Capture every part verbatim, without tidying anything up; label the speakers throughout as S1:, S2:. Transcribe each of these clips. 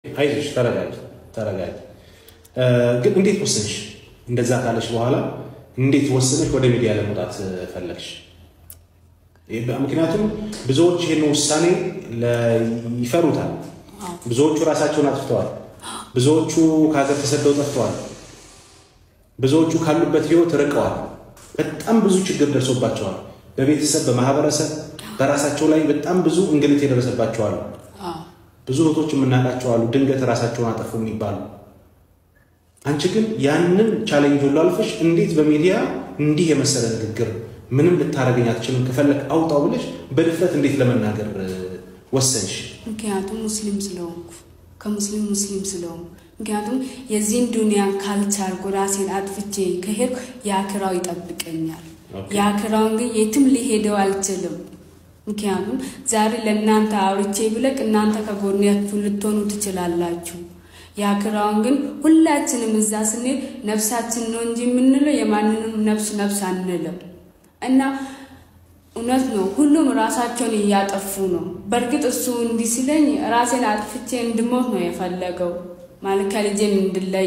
S1: አይሽ ተረጋጊ ተረጋጊ ግን እንዴት ወሰንሽ እንደዛ ካለሽ በኋላ እንዴት ወሰንሽ ወደ ሚዲያ ለመውጣት ፈለግሽ ምክንያቱም ብዙዎች ይሄን ውሳኔ ይፈሩታል ብዙዎቹ ራሳቸውን አጥፍተዋል ብዙዎቹ ከሀገር ተሰደው ጠፍተዋል ብዙዎቹ ካሉበት ህይወት ርቀዋል በጣም ብዙ ችግር ደርሶባቸዋል በቤተሰብ በማህበረሰብ በራሳቸው ላይ በጣም ብዙ እንግልት የደረሰባቸዋል ብዙ ወቶች ምናቃቸው አሉ ድንገት ራሳቸውን አጠፉ የሚባሉ አንቺ ግን ያንን ቻሌንጅ ሁሉ አልፈሽ እንዴት በሚዲያ እንዲህ የመሰለ ንግግር ምንም ልታረጋኝ አትችልም ከፈለክ አውጣው ብለሽ በድፍረት እንዴት ለመናገር ወሰንሽ
S2: ምክንያቱም ሙስሊም ስለሆንኩ ከሙስሊም ሙስሊም ስለሆንኩ ምክንያቱም የዚህን ዱንያ ካልቻል ራሴን አጥፍቼ ከሄድኩ ያክራው ይጠብቀኛል ያክራው ግን የትም ሊሄደው አልችልም ምክንያቱም ዛሬ ለእናንተ አውርቼ ብለቅ እናንተ ከጎኔያችሁ ልትሆኑ ትችላላችሁ ያክራው ግን ሁላችንም እዛ ስንል ነፍሳችን ነው እንጂ ምንለው የማንንም ነፍስ ነፍስ አንልም እና እውነት ነው ሁሉም ራሳቸውን ያጠፉ ነው በርግጥ እሱ እንዲስለኝ ራሴን አጥፍቼ እንድሞት ነው የፈለገው ማለት ከልጄም እንድለይ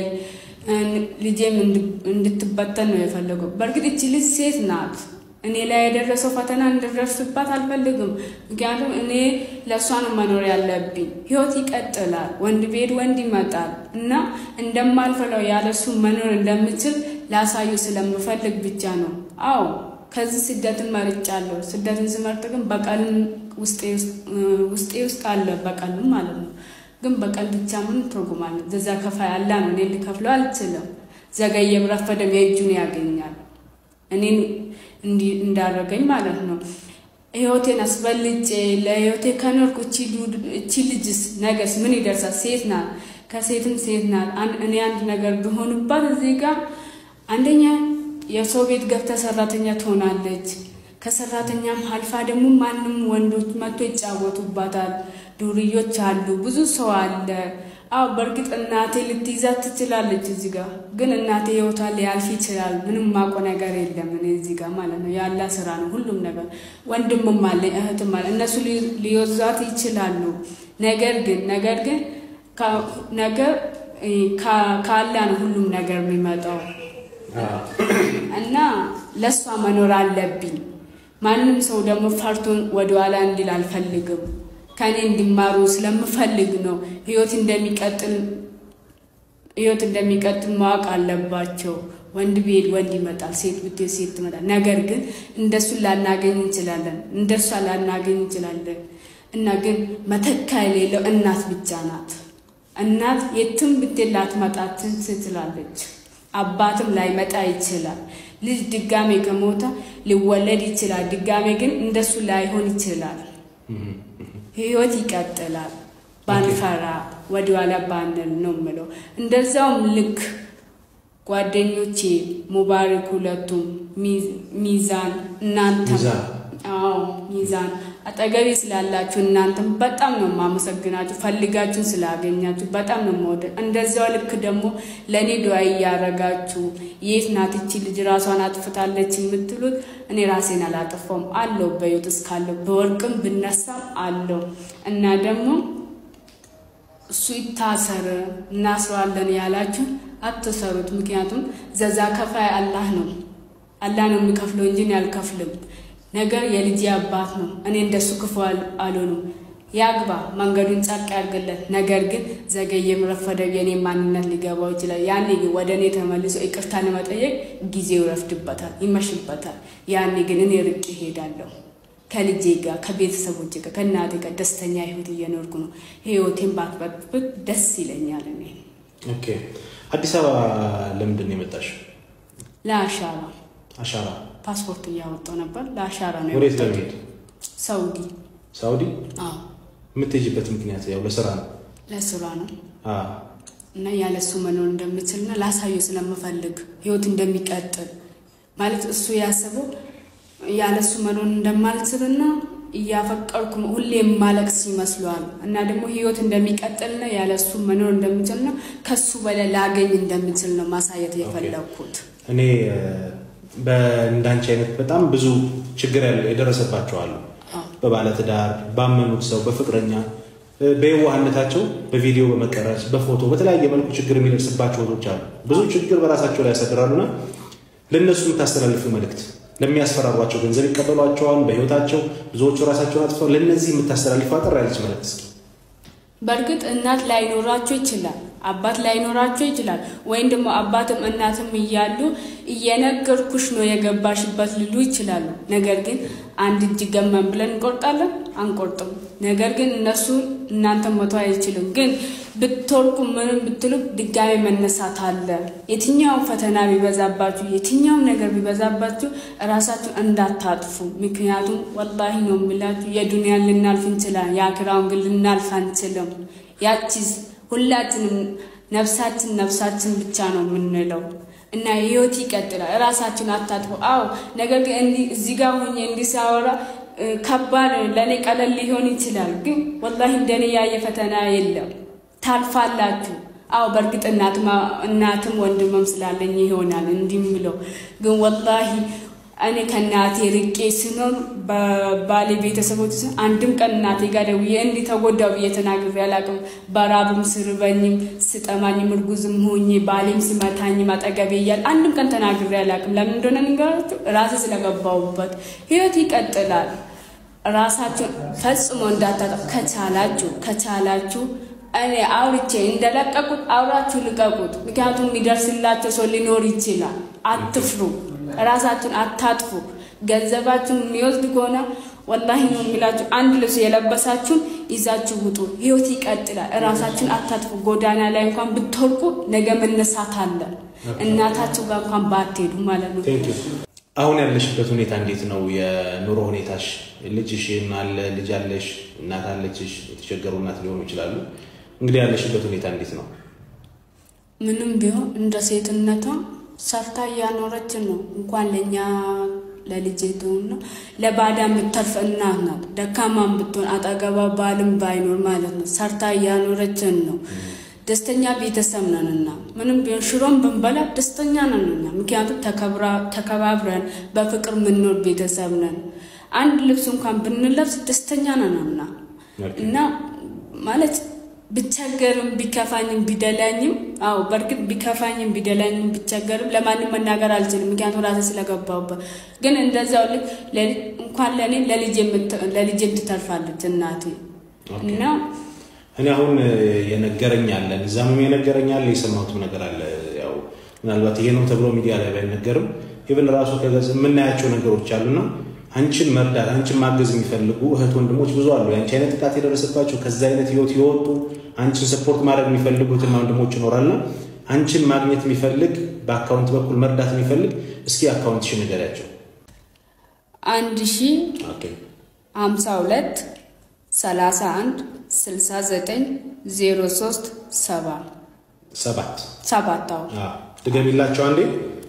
S2: ልጄም እንድትበተን ነው የፈለገው በርግጥ እቺ ልጅ ሴት ናት እኔ ላይ የደረሰው ፈተና እንድደርስባት አልፈልግም ምክንያቱም እኔ ለሷ ነው መኖር ያለብኝ ህይወት ይቀጥላል ወንድ ቤት ወንድ ይመጣል እና እንደማልፈለው ያለሱ መኖር እንደምችል ላሳዩ ስለምፈልግ ብቻ ነው አዎ ከዚህ ስደትን መርጫለሁ ስደትን ስመርጥ ግን በቀልም ውስጤ ውስጤ ውስጥ አለ በቀልም ማለት ነው ግን በቀል ብቻ ምን ትርጉም አለ ዘዛ ከፋይ አላ ነው እኔ ልከፍለው አልችልም ዘገየም ረፈደም የእጁን ያገኛል እኔን እንዲ እንዳረገኝ ማለት ነው ህይወቴን አስበልጬ ለህይወቴ ከኖርኩ እቺ ልጅስ ነገስ ምን ይደርሳል ሴት ናት ከሴትም ሴት ናት እኔ አንድ ነገር ቢሆንባት እዚህ ጋር አንደኛ የሰው ቤት ገብታ ሰራተኛ ትሆናለች ከሰራተኛም አልፋ ደግሞ ማንንም ወንዶች መጥቶ ይጫወቱባታል ዱርዮች አሉ ብዙ ሰው አለ አው በርግጥ እናቴ ልትይዛት ትችላለች እዚህ ጋር ግን እናቴ ህይወቷ ሊያልፍ ይችላል ምንም ማቆ ነገር የለም እኔ እዚህ ጋር ማለት ነው ያላ ስራ ነው ሁሉም ነገር ወንድምም አለ እህትም አለ እነሱ ሊይዛት ይችላሉ ነገር ግን ነገር ግን ነገር ካላ ነው ሁሉም ነገር የሚመጣው እና ለሷ መኖር አለብኝ ማንንም ሰው ደግሞ ፈርቶን ወደኋላ እንዲል አልፈልግም ከኔ እንዲማሩ ስለምፈልግ ነው ህይወት እንደሚቀጥል ህይወት እንደሚቀጥል ማወቅ አለባቸው ወንድ ቤት ወንድ ይመጣል ሴት ብትይ ሴት ትመጣል ነገር ግን እንደሱ ላናገኝ እንችላለን እንደሷ ላናገኝ እንችላለን እና ግን መተካ የሌለው እናት ብቻ ናት እናት የትም ብትላት መጣት ትችላለች አባትም ላይ መጣ ይችላል ልጅ ድጋሜ ከሞታ ሊወለድ ይችላል ድጋሜ ግን እንደሱ ላይሆን ይችላል ህይወት ይቀጥላል ባንፈራ ወዲዋላ ባንል ነው ምለው እንደዛውም ልክ ጓደኞቼ ሙባረክ ሁለቱም ሚዛን እናንተ አዎ ሚዛን አጠገቤ ስላላችሁ እናንተም በጣም ነው ማመሰግናችሁ ፈልጋችሁ ስላገኛችሁ በጣም ነው ወደ እንደዛው ልክ ደግሞ ለኔ ዱዓ ያረጋችሁ የት ናት እቺ ልጅ ራሷን አጥፍታለች የምትሉት እኔ ራሴን አላጠፋም አለው በዩት እስካለ በወርቅም ብነሳም አለው እና ደግሞ እሱ ይታሰር እናስራለን ያላችሁ አትሰሩት ምክንያቱም ዘዛ ከፋይ አላህ ነው አላህ ነው የሚከፍለው እንጂ ያልከፍልም ነገር የልጅ አባት ነው እኔ እንደሱ ክፋል አልሆነም ያግባ መንገዱን ጻቅ ያርገለት ነገር ግን ዘገየም ረፈደ የኔ ማንነት ሊገባው ይችላል ያኔ ወደኔ ተመልሶ ይቅርታ ለመጠየቅ ጊዜው ረፍድበታል ይመሽበታል ያኔ ግን እኔ ርቄ ሄዳለሁ ከልጄ ጋር ከቤተሰቦቼ ጋር ከናቴ ጋር ደስተኛ ህይወት እየኖርኩ ነው ህይወቴን ባትበጥብጥ ደስ ይለኛል እኔ
S1: ኦኬ አዲስ አበባ ለምንድን ነው የመጣሽ
S2: ለአሻራ
S1: አሻራ
S2: ፓስፖርት ያወጣው ነበር ለአሻራ ነው
S1: ወዴት ለምት
S2: ሳውዲ
S1: ሳውዲ
S2: አዎ
S1: ምትጅበት ምክንያት ያው ለስራ ነው
S2: ለስራ ነው
S1: አዎ
S2: እና ያለሱ መኖር እንደምችልና ላሳዩ ስለምፈልግ ህይወት እንደሚቀጥል ማለት እሱ ያሰበው ያለሱ መኖር እንደማልችልና ያፈቀርኩ ሁሌም ማለቅስ ይመስሏል እና ደግሞ ህይወት እንደሚቀጥልና ያለሱ መኖር እንደምችልና ከሱ በላይ ላገኝ እንደምችል ነው ማሳየት የፈለኩት
S1: እኔ በእንዳንቺ አይነት በጣም ብዙ ችግር ያለው የደረሰባቸው አሉ በባለ ትዳር ባመኑት ሰው በፍቅረኛ በየዋህነታቸው በቪዲዮ በመቀረጽ በፎቶ በተለያየ መልኩ ችግር የሚደርስባቸው ወቶች አሉ ብዙ ችግር በራሳቸው ላይ ያሰደራሉና ለነሱ የምታስተላልፉ መልእክት ለሚያስፈራሯቸው ገንዘብ ይቀበሏቸዋል በህይወታቸው ብዙዎቹ ራሳቸውን አጥፈው ለነዚህ የምታስተላልፉ አጠር ያለች መልእክት
S2: በርግጥ እናት ላይኖራቸው ይችላል አባት ላይኖራቸው ይችላል ወይም ደግሞ አባትም እናትም ይያሉ እየነገርኩሽ ነው የገባሽበት ሊሉ ይችላሉ ነገር ግን አንድ እጅ ገመን ብለን እንቆርጣለን አንቆርጥም ነገር ግን እነሱ እናንተ መተው አይችሉም ግን ብትወርቁ ምንም ብትሉ ድጋሚ መነሳት አለ የትኛው ፈተና ቢበዛባችሁ የትኛው ነገር ቢበዛባችሁ ራሳችሁ እንዳታጥፉ ምክንያቱም ወላሂ ነው የሚላችሁ የዱንያን ልናልፍ እንችላለን ያክራውን ግን ልናልፍ አንችልም ያቺስ ሁላችንም ነፍሳችን ነፍሳችን ብቻ ነው የምንለው እና ህይወት ይቀጥላል ራሳችን አታጥፉ አው ነገር ግን እንዲ እዚህ ጋር ሆኜ እንዲሳወራ ከባድ ለኔ ቀለል ሊሆን ይችላል ግን ወላሂ እንደኔ ያየ ፈተና የለም ታልፋላችሁ አው በርግጥ እናትማ እናትም ወንድምም ስላለኝ ይሆናል እንዲምለው ግን ወላሂ እኔ ከናቴ ርቄ ስኖር በባሌ ቤተሰቦች አንድም ቀን እናቴ ጋር ደውዬ እንዲ ተጎዳው እየተናገር ያላቀም በራብም ስርበኝም ስጠማኝም እርጉዝም ሆኜ ባሌም ስመታኝ ማጠገቤ ይያል አንድም ቀን ተናግሬ ያላቀም ለምን እንደሆነ ንገራችሁ ራሴ ስለገባውበት ህይወት ይቀጥላል ራሳችሁ ፈጽሞ እንዳታጠፉ ከቻላችሁ ከቻላችሁ እኔ አውርቼ እንደለቀቁት አውራችሁ ልቀቁት ምክንያቱም የሚደርስላችሁ ሰው ሊኖር ይችላል አትፍሩ ራሳችሁን አታጥፉ ገንዘባችሁን የሚወስድ ከሆነ ወላሂ ነው የሚላችሁ አንድ ልብስ የለበሳችሁ ይዛችሁ ውጡ ህይወት ይቀጥላል ራሳችሁን አታጥፉ ጎዳና ላይ እንኳን ብትወርቁ ነገ መነሳት አለ እናታችሁ ጋር እንኳን ባትሄዱ ማለት ነው
S1: አሁን ያለሽበት ሁኔታ እንዴት ነው የኑሮ ሁኔታሽ ልጅሽ አለ ልጅ አለሽ እናት አለችሽ የተቸገሩ እናት ሊሆኑ ይችላሉ እንግዲህ ያለሽበት ሁኔታ እንዴት ነው
S2: ምንም ቢሆን እንደ ሴትነቷ ሰርታ ያኖረች ነው እንኳን ለኛ ለልጄቱና ለባዳ ምትተርፍ እናት ናት ደካማም ብትሆን አጠገባ ባልም ባይኖር ማለት ነው ሰርታ ያኖረች ነው ደስተኛ ቤተሰብ ነንና ምንም ቢሆን ሽሮም ብንበላ ደስተኛ ነንና ምክንያቱም ተከብራ ተከባብረን በፍቅር ምንኖር ቤተሰብ ነን አንድ ልብስ እንኳን ብንለብስ ደስተኛ ነንና እና ማለት ብቻገርም ቢከፋኝም ቢደላኝም አው በርግጥ ቢከፋኝም ቢደላኝም ብቻገርም ለማንም መናገር አልችልም ምክንያቱም ራሴ ስለገባውበት ግን እንደዛው እንኳን ለኔ ለልጄ ለልጄ ትተርፋለች እናቴ እና
S1: እኔ አሁን የነገረኝ አለ እዛም የነገረኝ አለ የሰማሁት ነገር አለ ያው ምናልባት ይሄ ነው ተብሎ ሚዲያ ላይ ባይነገርም ይብን ራሱ ከገዝ ምናያቸው ነገሮች አሉና አንቺን መርዳት አንቺን ማገዝ የሚፈልጉ እህት ወንድሞች ብዙ አሉ ያንቺ አይነት ጥቃት የደረሰባቸው ከዛ አይነት ህይወት ይወጡ አንቺን ሰፖርት ማድረግ የሚፈልጉት ወንድሞች ይኖራልና አንቺን ማግኘት የሚፈልግ በአካውንት በኩል መርዳት የሚፈልግ እስኪ አካውንትሽን ንገሪያቸው
S2: አንድ ሺህ ሃምሳ ሁለት ሰላሳ አንድ ስልሳ ዘጠኝ ዜሮ ሶስት ሰባት
S1: ሰባት
S2: ሰባት አዎ
S1: ድገሚላቸው አንዴ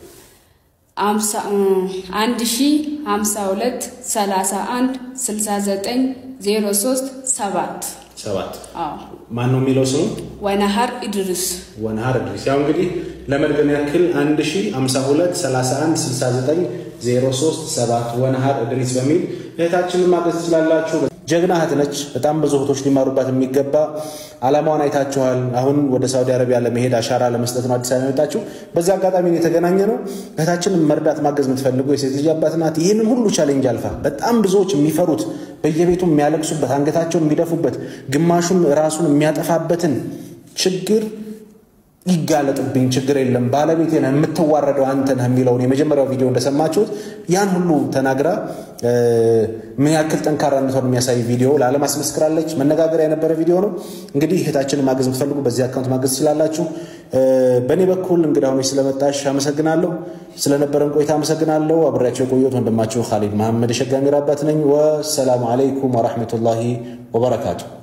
S2: አምሳ አንድ ሺህ ሃምሳ ሁለት ሰላሳ አንድ ስልሳ ዘጠኝ ዜሮ ሶስት ሰባት
S1: ሰባት አዎ ማን ነው የሚለው ስሙ
S2: ወነሃር ኢድሪስ
S1: ወነሃር ኢድሪስ ያው እንግዲህ ለመድገም ያክል አንድ ሺህ ሃምሳ ሁለት ሰላሳ አንድ ስልሳ ዘጠኝ ዜሮ ሶስት ሰባት ወነሃር ኢድሪስ በሚል እህታችንን ማግኘት ትችላላችሁ ጀግና እህት ነች በጣም ብዙ እህቶች ሊማሩባት የሚገባ አላማዋን አይታችኋል አሁን ወደ ሳውዲ አረቢያ ለመሄድ አሻራ ለመስጠት ነው አዲስ አበባ የመጣችው በዛ አጋጣሚ የተገናኘ ነው እህታችንን መርዳት ማገዝ የምትፈልጉ የሴት ልጅ አባት ናት ይሄንን ሁሉ ቻሌንጅ አልፋ በጣም ብዙዎች የሚፈሩት በየቤቱ የሚያለቅሱበት አንገታቸውን የሚደፉበት ግማሹን ራሱን የሚያጠፋበትን ችግር ይጋለጥብኝ ችግር የለም ባለቤቴ ነው የምትዋረደው አንተ ነህ የሚለው የመጀመሪያው ቪዲዮ እንደሰማችሁት ያን ሁሉ ተናግራ ምን ያክል ጠንካራነቷን የሚያሳይ ቪዲዮ ለዓለም አስመስክራለች መነጋገሪያ የነበረ ቪዲዮ ነው እንግዲህ እህታችንን ማገዝ የምትፈልጉ በዚህ አካውንት ማገዝ ትችላላችሁ በኔ በኩል እንግዲህ አሁን ስለመጣሽ አመሰግናለሁ ስለነበረን ቆይታ አመሰግናለሁ አብራችሁ ቆየት ወንድማችሁ ኻሊድ መሐመድ ሸጋሚራ አባት ነኝ ወሰላሙ አለይኩም ወራህመቱላሂ ወበረካቱ